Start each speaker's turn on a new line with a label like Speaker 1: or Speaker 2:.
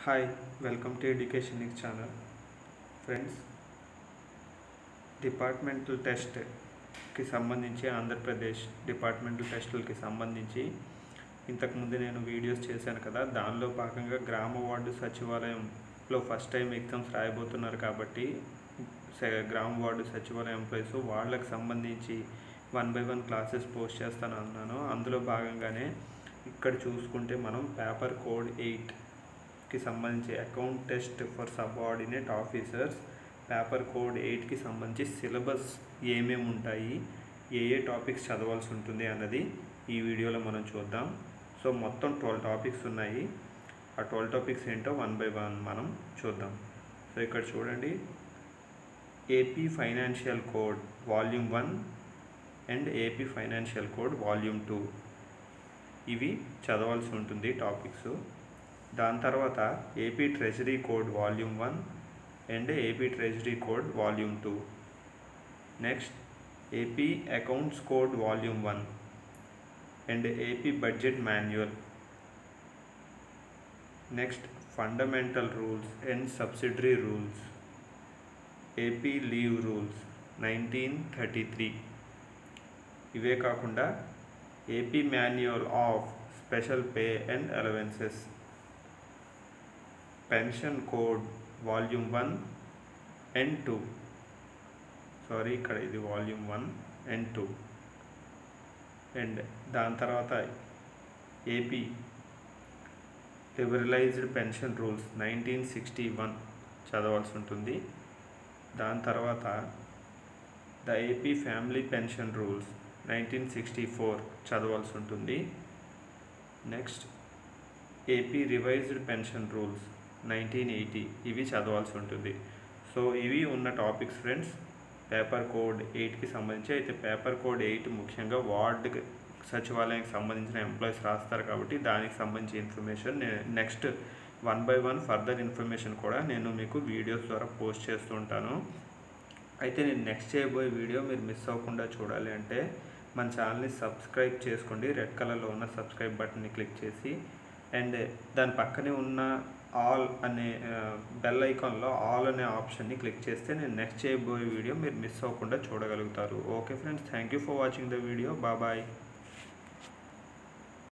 Speaker 1: Hi, welcome to Education Next channel. Friends, departmental టెస్ట్కి సంబంధించి Andhra Pradesh departmental టెస్టులకి సంబంధించి ఇంతకుముందు నేను వీడియోస్ చేశాను కదా. దానిలో భాగంగా గ్రామ వార్డు సచివాలయంలో ఫస్ట్ టైం ఎగ్జామ్స్ రాయబోతున్నారు కాబట్టి గ్రామ వార్డు సచివాలయం ఎంప్లాయీస్ వాళ్ళకి సంబంధించి 1 by 1 క్లాసెస్ పోస్ట్ చేస్తాను అన్నాను. అందులో భాగంగానే ఇక్కడ చూసుకుంటే మనం పేపర్ కోడ్ 8కి సంబంధించి account test for subordinate officers paper code 8కి సంబంధించి సిలబస్ ఏమేమి ఉంటాయి, ఏ టాపిక్స్ చదవాల్సి ఉంటుంది అన్నది ఈ వీడియోలో మనం చూద్దాం. సో మొత్తం 12 టాపిక్స్ ఉన్నాయి. ఆ 12 టాపిక్స్ ఏంటో 1 by 1 మనం చూద్దాం. సో ఇక్కడ చూడండి, AP financial code volume 1 and AP financial code volume 2 ఇవి చదవాల్సి ఉంటుంది టాపిక్స్. దాని తర్వాత AP treasury code volume 1 and AP treasury code volume 2. Next AP accounts code volume 1 and AP budget manual. Next fundamental rules and subsidiary rules, AP leave rules 1933. ఇవే కాకుండా AP manual of special pay and allowances, pension code volume 1 and 2. Sorry, ఇక్కడ ఇది volume 1 and 2. And దాని తర్వాత AP liberalised pension rules 1961 చదవాల్సి ఉంటుంది. దాని తర్వాత the AP family pension rules 1964 చదవాల్సి ఉంటుంది. Next AP revised pension rules 1980 ఇవి చదవాల్సి ఉంటుంది. సో ఇవి ఉన్న టాపిక్స్ ఫ్రెండ్స్ పేపర్ కోడ్ 8కి సంబంధించి. అయితే పేపర్ కోడ్ 8 ముఖ్యంగా వార్డు సచివాలయానికి సంబంధించిన ఎంప్లాయీస్ రాస్తారు కాబట్టి దానికి సంబంధించి information next 1 by 1 further information కూడా నేను మీకు వీడియోస్ ద్వారా పోస్ట్ చేస్తూ ఉంటాను. అయితే నేను నెక్స్ట్ చేయబోయే వీడియో మీరు మిస్ అవ్వకుండా చూడాలి అంటే మన ఛానల్ని సబ్స్క్రైబ్ చేసుకోండి. రెడ్ కలర్లో ఉన్న సబ్స్క్రైబ్ బటన్ని క్లిక్ చేసి అండ్ దాని పక్కనే ఉన్న ఆల్ అనే బెల్ ఐకాన్లో ఆల్ అనే ఆప్షన్ని క్లిక్ చేస్తే నేను నెక్స్ట్ చేయబోయే వీడియో మీరు మిస్ అవ్వకుండా చూడగలుగుతారు. Okay friends, thank you for watching the video. Bye.